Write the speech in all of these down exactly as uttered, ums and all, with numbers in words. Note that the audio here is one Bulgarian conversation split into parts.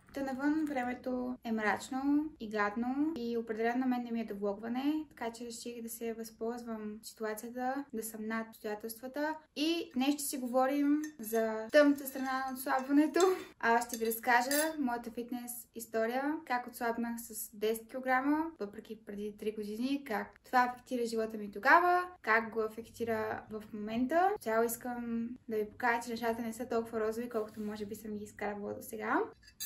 Та навън времето е мрачно и гадно и определено на мен не ми е да влогване, така че реших да се възползвам ситуацията, да съм над обстоятелствата и днес ще си говорим за тъмната страна на отслабването. А ще ви разкажа моята фитнес история, как отслабнах с десет килограма, въпреки преди три години, как това афектира живота ми тогава, как го афектира в момента. Цяло искам да ви покажа, че нещата не са толкова розови, колкото може би съм ги изкарвала до сега.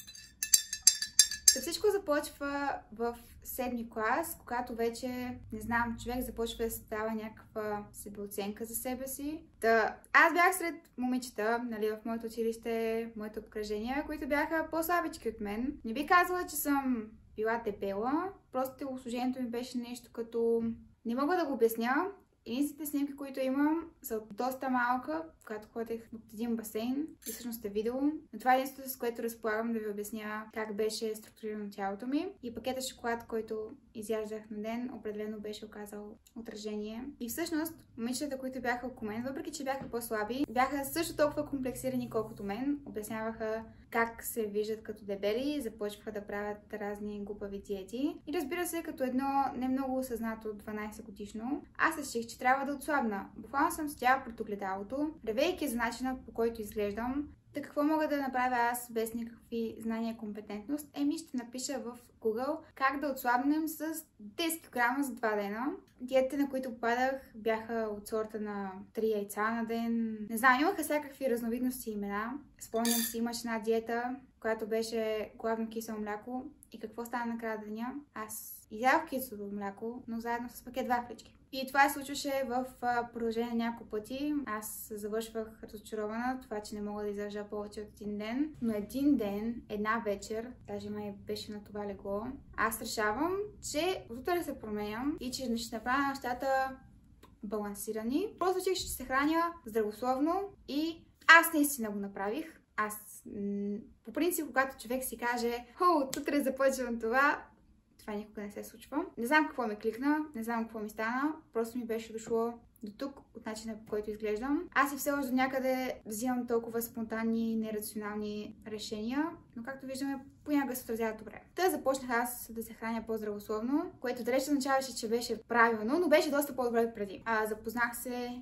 Всичко започва в седми клас, когато вече, не знам, човек започва да става някаква себеоценка за себе си. Да, аз бях сред момичета, нали, в моето училище, моето обкръжение, които бяха по-слабички от мен. Не би казала, че съм била дебела, просто телосложението ми беше нещо като... Не мога да го обясня. Единствените снимки, които имам, са от доста малка, когато ходех от един басейн и всъщност е видео. Но това е единството, с което разполагам да ви обясня как беше структурирано тялото ми. И пакета шоколад, който изяждах на ден, определено беше оказал отражение. И всъщност, момичетата, които бяха около мен, въпреки че бяха по-слаби, бяха също толкова комплексирани, колкото мен. Обясняваха как се виждат като дебели, започваха да правят разни глупави диети. И разбира се, като едно не много осъзнато дванайсет годишно, аз реших, че трябва да отслабна. Буквално съм стояла пред огледалото, ревейки за начина, по който изглеждам. Та какво мога да направя аз без никакви знания и компетентност? Еми ще напиша в Google как да отслабнем с десет килограма за два дена. Диетите, на които попадах, бяха от сорта на три яйца на ден. Не знам, имаха всякакви разновидности имена. Спомням си, имаше една диета, която беше главно кисело мляко. И какво стана накрая деня? Аз изядох кисело мляко, но заедно с пакет вафлички. И това се случваше в продължение на няколко пъти. Аз завършвах разочарована, това, че не мога да издържа повече от един ден. Но един ден, една вечер, даже май беше на това легло, аз решавам, че от утре се променям и че ще направя нещата балансирани. Просто че ще се храня здравословно и аз наистина го направих. Аз, по принцип, когато човек си каже, хо, от утре започвам това, това никога не се случва. Не знам какво ме кликна, не знам какво ми стана, просто ми беше дошло до тук, от начина, по който изглеждам. Аз и все още до някъде взимам толкова спонтанни, нерационални решения, но както виждаме, понякога се отразяват добре. Та започнах аз да се храня по-здравословно, което далеч означаваше, че беше правилно, но беше доста по-добре преди. А, запознах се...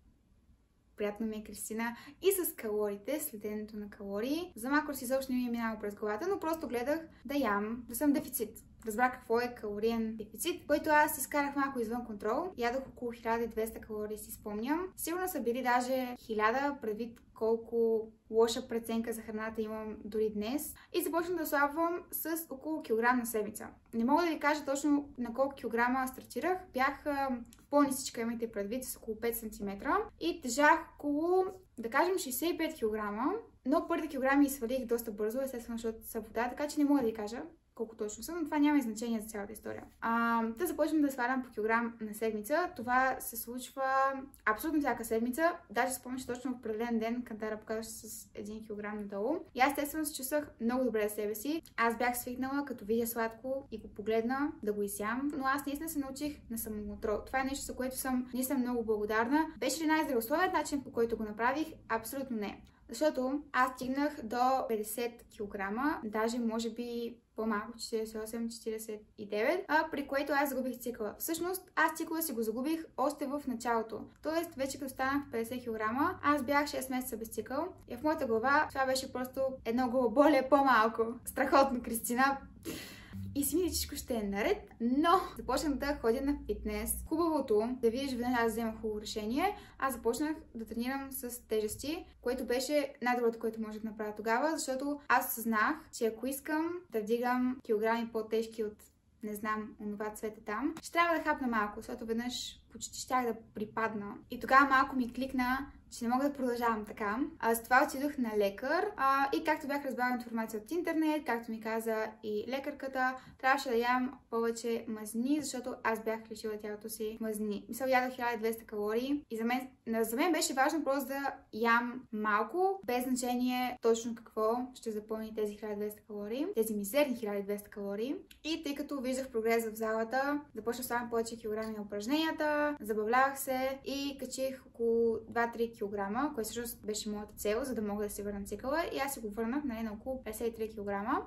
Приятно ми е, Кристина, и с калориите, следенето на калории. За макрос изобщо не ми е минало през главата, но просто гледах да ям, да съм дефицит. Разбрах какво е калориен дефицит, който аз изкарах малко извън контрол. Ядох около хиляда и двеста калории, си спомням. Сигурно са били даже хиляда, предвид колко лоша преценка за храната имам дори днес. И започнах да слабвам с около килограм на седмица. Не мога да ви кажа точно на колко килограма стартирах. Бях по-нисичка, имайте предвид, с около пет сантиметра. И тежах около, да кажем, шейсет и пет килограма. Но първите килограми свалих доста бързо, естествено, защото са вода, така че не мога да ви кажа колко точно съм, но това няма и значение за цялата история. А, да започнем да свалям по килограм на седмица. Това се случва абсолютно всяка седмица. Даже спомням, че точно в определен ден кантара показваше с един килограм надолу. И аз естествено се чувствах много добре за себе си. Аз бях свикнала, като видя сладко и го погледна, да го изям. Но аз наистина се научих на самоконтрол. Това е нещо, за което съм наистина много благодарна. Беше ли най-здравословният начин, по който го направих? Абсолютно не. Защото аз стигнах до петдесет килограма, даже може би по-малко, четирийсет и осем четирийсет и девет, а, при което аз загубих цикъла. Всъщност, аз цикъла си го загубих още в началото. Тоест, вече като станах петдесет килограма, аз бях шест месеца без цикъл и в моята глава това беше просто едно главоболие по-малко. Страхотно, Кристина. И си мисля, че всичко ще е наред, но започнах да ходя на фитнес. Хубавото, да видиш, веднага аз вземах хубаво решение, аз започнах да тренирам с тежести, което беше най-доброто, което можех да направя тогава, защото аз съзнах, че ако искам да вдигам килограми по-тежки от не знам, онова цвете там, ще трябва да хапна малко, защото веднъж почти щях да припадна. И тогава малко ми кликна, че не мога да продължавам така. А, с това отидох на лекар а, и както бях разбрала информация от интернет, както ми каза и лекарката, трябваше да ям повече мазнини, защото аз бях лишила тялото си мазнини. Мисля, ядох хиляда и двеста калории и за мен, за мен беше важно просто да ям малко, без значение точно какво ще запълни тези хиляда и двеста калории, тези мизерни хиляда и двеста калории. И тъй като виждах прогрес в залата, започнах да ставам повече килограми на упражненията, забавлявах се и качих около два-три килограма, което всъщност беше моята цел, за да мога да се върна цикъла, и аз си го върнах, нали, на около петдесет и три килограма.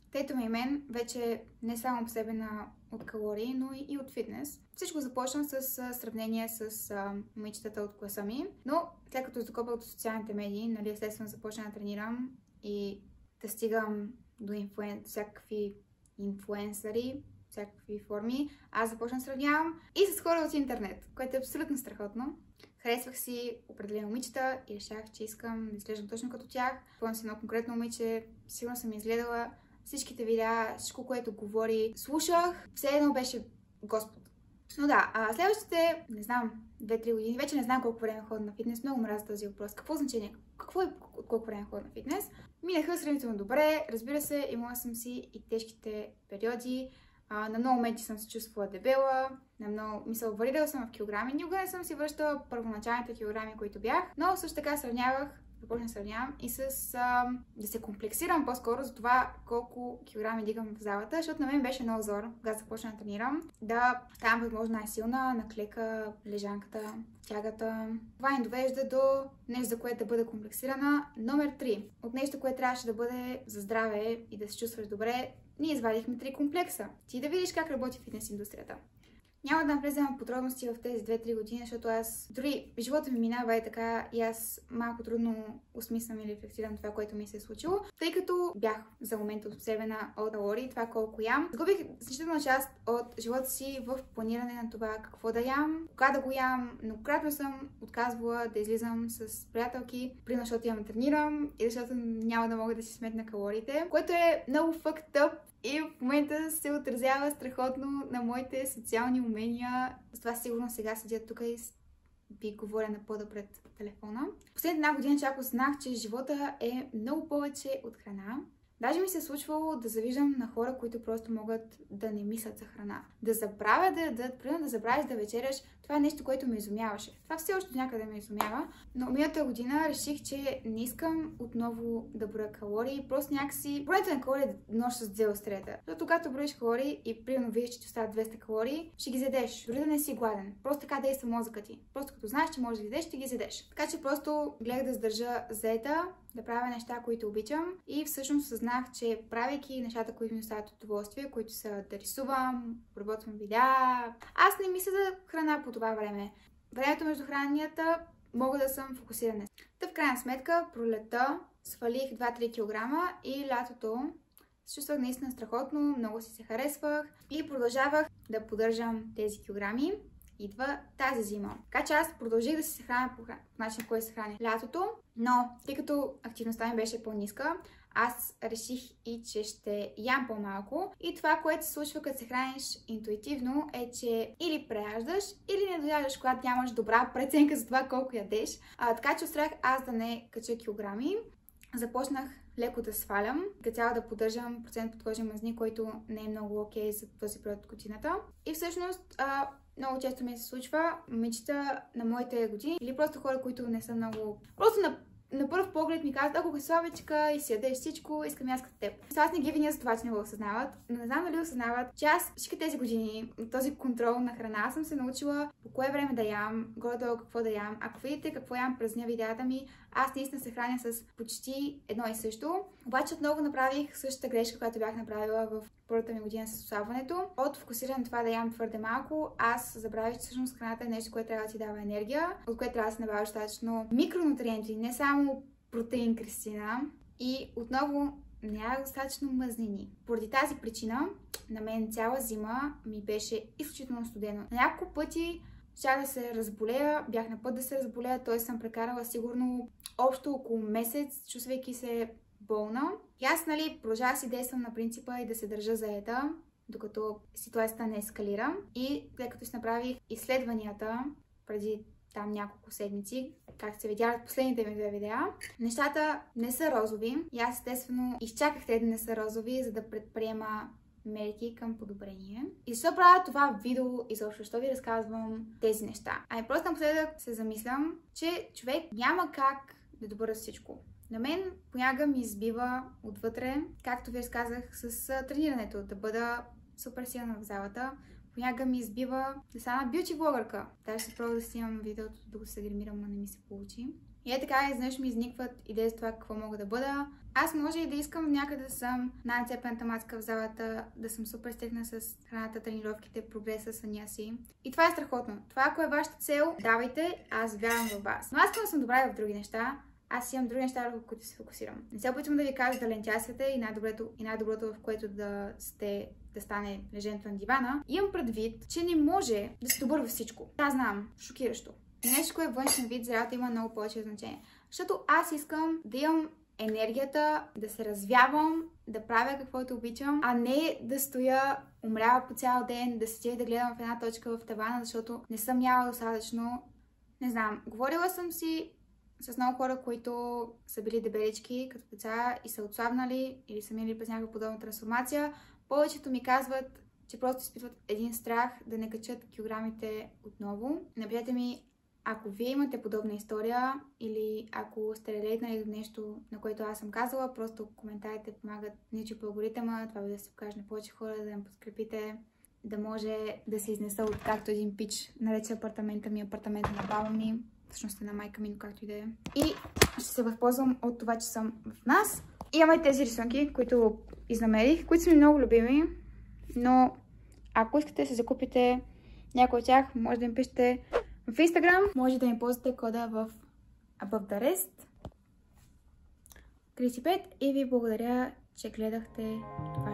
Тето ми и мен вече не само по себе на от калории, но и от фитнес. Всичко започна с а, сравнение с а, момичетата от класа ми, но след като закопах от социалните медии, нали, естествено започна да тренирам и да стигам до инфлуен... всякакви инфлуенсъри, всякакви форми, аз започна да сравнявам и с хора от интернет, което е абсолютно страхотно. Харесвах си определени момичета и решах, че искам да изглеждам точно като тях. Спомням си едно конкретно момиче, сигурно съм изгледала всичките видеа, всичко, което говори, слушах, все едно беше Господ. Но да, а следващите, не знам, две-три години, вече не знам колко време ходя на фитнес, много мразя този въпрос. Какво значение? Какво е от колко време ходя на фитнес? Минаха сравнително добре, разбира се, имала съм си и тежките периоди. А, на много моменти съм се чувствала дебела, на много, мисъл, варирала съм в килограми, никога не съм си връщала първоначалните килограми, които бях, но също така сравнявах, започна да сравнявам и с а, да се комплексирам по-скоро за това колко килограми дигам в залата, защото на мен беше много зор, когато започна да тренирам, да ставам възможно най-силна на клека, лежанката, тягата. Това ни довежда до нещо, за което да бъда комплексирана. Номер три. От нещо, което трябваше да бъде за здраве и да се чувстваш добре, ние извадихме три комплекса. Ти да видиш как работи фитнес индустрията. Няма да навлезем в подробности в тези две-три години, защото аз дори живота ми минава и така и аз малко трудно осмислям и рефлектирам това, което ми се е случило, тъй като бях за момента обсебена от калории, това колко ям. Сгубих значителна част от живота си в планиране на това какво да ям, кога да го ям. Многократно съм отказвала да излизам с приятелки, примерно защото ям да тренирам и защото няма да мога да си сметна калориите, което е много fucked up. И в момента се отразява страхотно на моите социални умения. С това сигурно сега седя тук и ви говоря на пода пред телефона. Последната една година чак осъзнах, че живота е много повече от храна. Даже ми се е случвало да завиждам на хора, които просто могат да не мислят за храна. Да забравят да ядат, примерно да забравиш да вечеряш, това е нещо, което ме изумяваше. Това все още някъде ме изумява, но миналата година реших, че не искам отново да броя калории, просто някакси... Броенето на калории е нож с две остриета. Защото когато броиш калории и примерно видиш, че ти остават двеста калории, ще ги задеш, дори да не си гладен. Просто така действа мозъкът ти. Просто като знаеш, че можеш да ги ядеш, ще ги задеш. Така че просто гледах да сдържа заета, да правя неща, които обичам и всъщност съзнах, че правейки нещата, които ми оставят удоволствие, които са да рисувам, работвам видеа, аз не мисля за храна по това време. Времето между храненията мога да съм фокусирана. Та в крайна сметка, пролета свалих два-три килограма и лятото се чувствах наистина страхотно, много си се харесвах и продължавах да поддържам тези килограми. Идва тази зима. Така че аз продължих да си се храня по, по начин, по който се храня лятото, но тъй като активността ми беше по-ниска, аз реших и, че ще ям по-малко. И това, което се случва, като се храниш интуитивно, е, че или преяждаш, или не дояждаш, когато нямаш добра преценка за това колко ядеш. А, така че устрах аз да не кача килограми. Започнах леко да свалям, като цяло да поддържам процент подкожни мазни, който не е много окей за този период от годината. И всъщност а, много често ми се случва момичета на моите години или просто хора, които не са много... Просто на На първ поглед ми казват, ако е слабичка и си ядеш всичко, искам и аз като теб. Аз не ги виня за това, че не го осъзнават, но не знам дали осъзнават, че аз всички тези години, този контрол на храна, съм се научила по кое време да ям, горе-долу какво да ям. Ако видите какво ям през дня видеята ми, аз наистина се храня с почти едно и също. Обаче отново направих същата грешка, която бях направила в първата ми година с ослабването. От фокусиране на това да ям твърде малко, аз забравих, че всъщност храната е нещо, което трябва да ти дава енергия, от което трябва да се набавиш достатъчно микронутриенти, не само протеин, Кристина. И отново няма достатъчно мазнини. Поради тази причина, на мен цяла зима ми беше изключително студено. На няколко пъти щях да се разболея, бях на път да се разболея, т.е. съм прекарала сигурно общо около месец, чувствайки се болна. И аз, нали, продължавах си действам на принципа и да се държа заета, докато ситуацията не ескалира. И след като си направих изследванията преди там няколко седмици, как се видяха последните ми две видеа, нещата не са розови. И аз естествено изчаках те да не са розови, за да предприема мерки към подобрение. И защо правя това видео изобщо? Защо ви разказвам тези неща? Ами просто напоследък се замислям, че човек няма как да добъра всичко. На мен понякога ми избива отвътре, както ви разказах с тренирането, да бъда супер силна в залата. Понякога ми избива да стана бюти блогърка. Даже се пробвам да снимам видеото, да го се гримирам, но не ми се получи. И е така, изведнъж ми изникват идеи за това какво мога да бъда. Аз може и да искам някъде да съм най-цепената мацка в залата, да съм супер стрикна с храната, тренировките, прогреса, съня си. И това е страхотно. Това, ако е вашата цел, давайте, аз вярвам в вас. Но аз искам да съм добра и в други неща. Аз имам други неща, върху които се фокусирам. Не се опитвам да ви кажа да лентясвате и най-доброто, и най-доброто, в което да сте, да стане леженето на дивана. Имам предвид, че не може да сте добър във всичко. Аз знам, шокиращо. Нещо, което е външен вид, за работа има много повече значение. Защото аз искам да имам енергията, да се развявам, да правя каквото обичам, а не да стоя умрява по цял ден, да седя и да гледам в една точка в тавана, защото не съм яла достатъчно. Не знам, говорила съм си с много хора, които са били дебелички като деца и са отслабнали или са минали през някаква подобна трансформация. Повечето ми казват, че просто изпитват един страх да не качат килограмите отново. Напишете ми, ако вие имате подобна история или ако сте релейтнали до нещо, на което аз съм казала, просто коментарите помагат на YouTube алгоритъма, това би да се покаже на повече хора, да ме подкрепите, да може да се изнеса от както един пич нарече апартамента ми, апартамента на баба ми, всъщност е на майка ми, но както и да е. И ще се възползвам от това, че съм в нас. Имаме тези рисунки, които изнамерих, които са ми много любими, но ако искате да се закупите някой от тях, може да ми пишете в Instagram, може да ми ползвате кода в Above the Rest тридесет и пет и ви благодаря, че гледахте това